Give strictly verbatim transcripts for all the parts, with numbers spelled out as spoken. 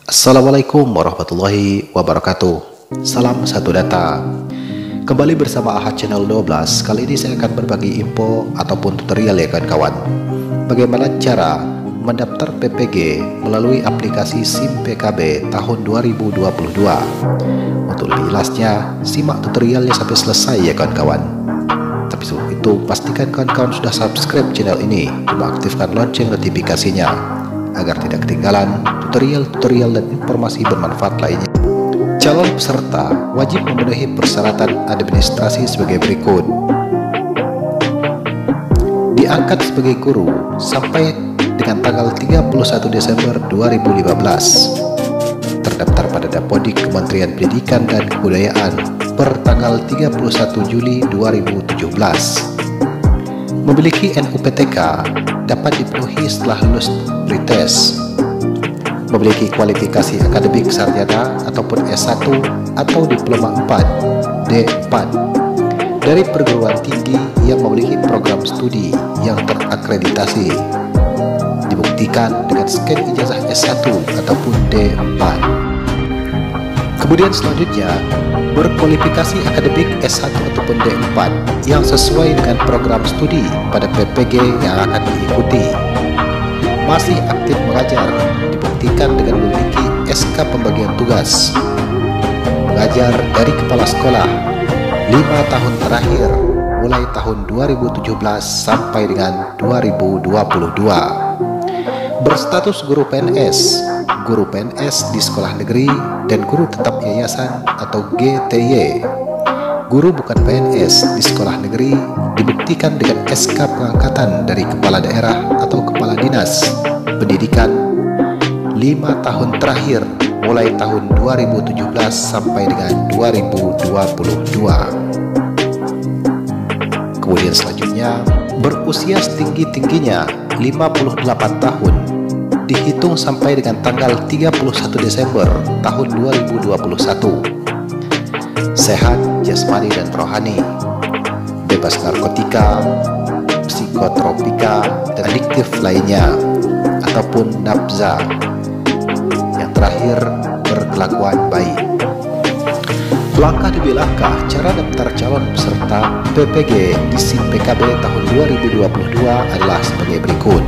Assalamualaikum warahmatullahi wabarakatuh. Salam satu data. Kembali bersama Ahad Channel dua belas. Kali ini saya akan berbagi info ataupun tutorial ya kawan-kawan, bagaimana cara mendaftar P P G melalui aplikasi SIM P K B tahun dua ribu dua puluh dua. Untuk lebih jelasnya, simak tutorialnya sampai selesai ya kawan-kawan. Tapi sebelum itu, pastikan kawan-kawan sudah subscribe channel ini dan aktifkan lonceng notifikasinya agar tidak ketinggalan tutorial-tutorial dan informasi bermanfaat lainnya. Calon peserta wajib memenuhi persyaratan administrasi sebagai berikut: diangkat sebagai guru sampai dengan tanggal tiga puluh satu Desember dua ribu lima belas, terdaftar pada Dapodik Kementerian Pendidikan dan Kebudayaan per tanggal tiga puluh satu Juli dua ribu tujuh belas, memiliki N U P T K dapat dipenuhi setelah lulus pretest, memiliki kualifikasi akademik sarjana ataupun S satu atau diploma empat, D empat dari perguruan tinggi yang memiliki program studi yang terakreditasi, dibuktikan dengan scan ijazah S satu ataupun D empat. Kemudian selanjutnya, berkualifikasi akademik S satu ataupun D empat yang sesuai dengan program studi pada P P G yang akan diikuti. Masih aktif mengajar, dibuktikan dengan memiliki S K pembagian tugas. Mengajar dari kepala sekolah lima tahun terakhir mulai tahun dua ribu tujuh belas sampai dengan dua ribu dua puluh dua. Berstatus guru P N S, guru P N S di sekolah negeri dan guru tetap yayasan atau G T Y. Guru bukan P N S di sekolah negeri dibuktikan dengan S K pengangkatan dari kepala daerah atau kepala dinas pendidikan lima tahun terakhir mulai tahun dua ribu tujuh belas sampai dengan dua ribu dua puluh dua. Kemudian selanjutnya, berusia setinggi-tingginya lima puluh delapan tahun dihitung sampai dengan tanggal tiga puluh satu Desember tahun dua ribu dua puluh satu. Sehat jasmani dan rohani, bebas narkotika, psikotropika, dan adiktif lainnya, ataupun nafza. Yang terakhir, berkelakuan baik. Langkah demi langkah cara daftar calon peserta P P G di SIM P K B tahun dua ribu dua puluh dua adalah sebagai berikut.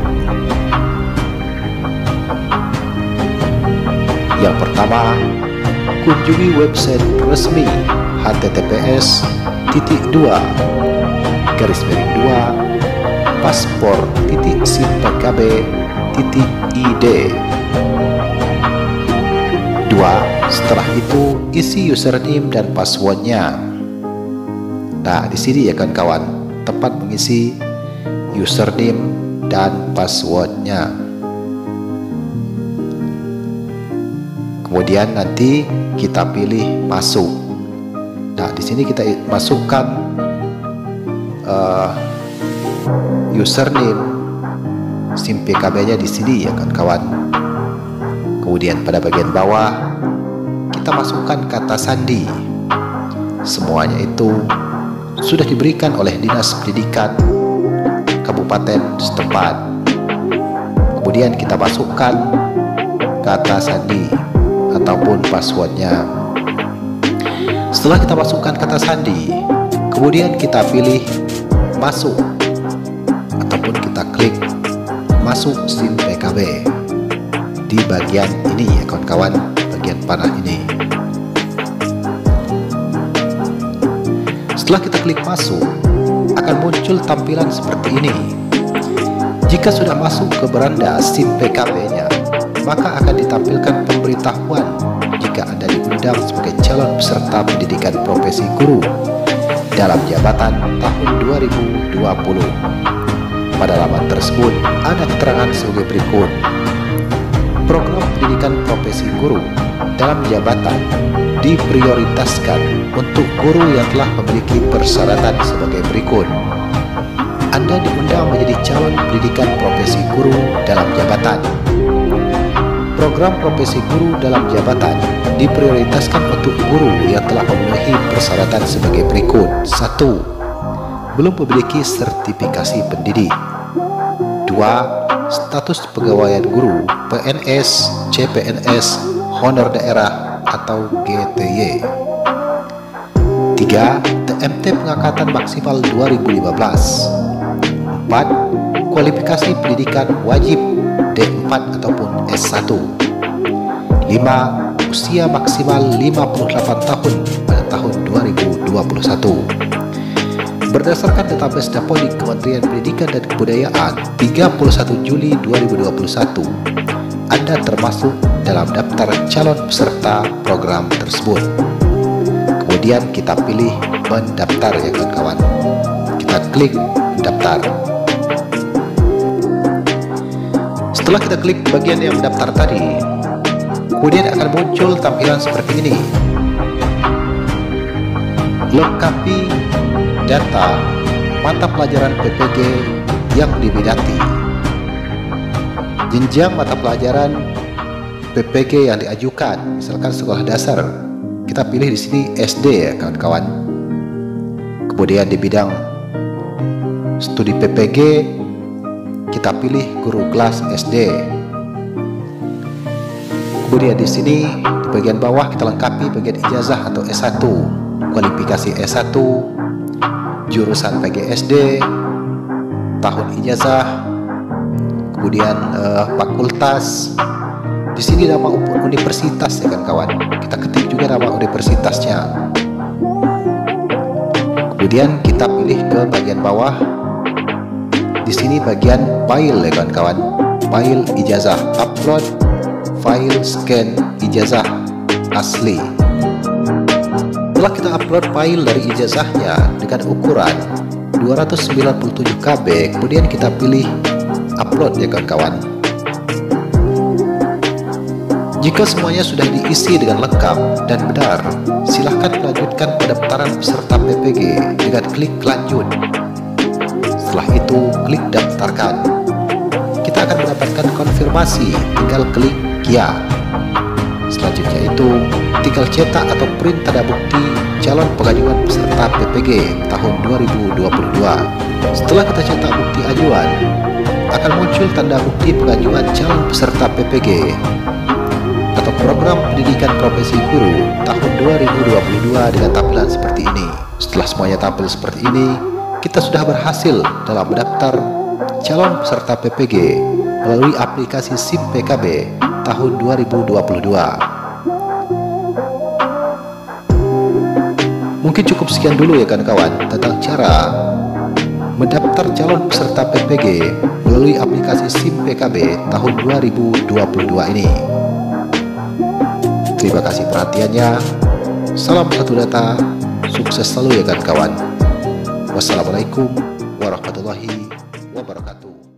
Yang pertama, kunjungi website resmi h t t p s titik dua garis miring dua paspor titik sim p k b titik i d. Dua, setelah itu isi username dan passwordnya. Nah, di sini ya kawan-kawan, tepat mengisi username dan passwordnya. Kemudian nanti kita pilih masuk. Nah, di sini kita masukkan uh, username SIM P K B-nya di sini ya kawan-kawan. Kemudian pada bagian bawah kita masukkan kata sandi. Semuanya itu sudah diberikan oleh Dinas Pendidikan Kabupaten setempat. Kemudian kita masukkan kata sandi ataupun passwordnya. Setelah kita masukkan kata sandi, kemudian kita pilih masuk ataupun kita klik masuk SIM P K B di bagian ini ya kawan-kawan, bagian panah ini. Setelah kita klik masuk, akan muncul tampilan seperti ini. Jika sudah masuk ke beranda SIM P K B-nya, maka akan ditampilkan pemberitahuan jika Anda diundang sebagai calon peserta pendidikan profesi guru dalam jabatan tahun dua ribu dua puluh. Pada laman tersebut ada keterangan sebagai berikut. Program pendidikan profesi guru dalam jabatan diprioritaskan untuk guru yang telah memiliki persyaratan sebagai berikut. Anda diundang menjadi calon pendidikan profesi guru dalam jabatan. Program profesi guru dalam jabatan diprioritaskan untuk guru yang telah memenuhi persyaratan sebagai berikut. Satu, belum memiliki sertifikasi pendidik. Dua, status pegawaian guru, P N S, C P N S, honor daerah atau G T Y. Tiga. T M T pengangkatan maksimal dua ribu lima belas. Empat. Kualifikasi pendidikan wajib D empat ataupun S satu. Lima. Usia maksimal lima puluh delapan tahun pada tahun dua ribu dua puluh satu. Berdasarkan database Dapodik Kementerian Pendidikan dan Kebudayaan tiga puluh satu Juli dua ribu dua puluh satu, Anda termasuk dalam daftar calon peserta program tersebut. Kemudian kita pilih mendaftar ya kawan-kawan. Kita klik daftar. Setelah kita klik bagian yang mendaftar tadi, kemudian akan muncul tampilan seperti ini. Lengkapi data mata pelajaran P P G yang diminati. Jenjang mata pelajaran P P G yang diajukan, misalkan sekolah dasar, kita pilih di sini S D ya kawan-kawan. Kemudian di bidang studi P P G, kita pilih guru kelas S D. Kemudian di sini di bagian bawah kita lengkapi bagian ijazah atau S satu, kualifikasi S satu, jurusan P G S D, tahun ijazah, kemudian eh, fakultas. Di sini nama universitas ya kan kawan. Kita ketik juga nama universitasnya. Kemudian kita pilih ke bagian bawah. Di sini bagian file ya kawan-kawan. File ijazah, upload file scan ijazah asli. Setelah kita upload file dari ijazahnya dengan ukuran dua ratus sembilan puluh tujuh K B, kemudian kita pilih upload ya kawan-kawan. Jika semuanya sudah diisi dengan lengkap dan benar, silahkan melanjutkan pendaftaran peserta P P G dengan klik lanjut. Setelah itu klik daftarkan. Kita akan mendapatkan konfirmasi, tinggal klik ya. Selanjutnya itu tinggal cetak atau print tanda bukti calon pengajuan peserta P P G tahun dua ribu dua puluh dua. Setelah kita cetak bukti ajuan, akan muncul tanda bukti pengajuan calon peserta P P G atau program pendidikan profesi guru tahun dua ribu dua puluh dua dengan tampilan seperti ini. Setelah semuanya tampil seperti ini, kita sudah berhasil dalam mendaftar calon peserta P P G melalui aplikasi SIM P K B tahun dua ribu dua puluh dua. Mungkin cukup sekian dulu ya kawan-kawan tentang cara mendaftar calon peserta P P G melalui aplikasi SIM P K B tahun dua ribu dua puluh dua ini. Terima kasih perhatiannya. Salam satu data, sukses selalu ya kawan-kawan. Wassalamualaikum warahmatullahi wabarakatuh.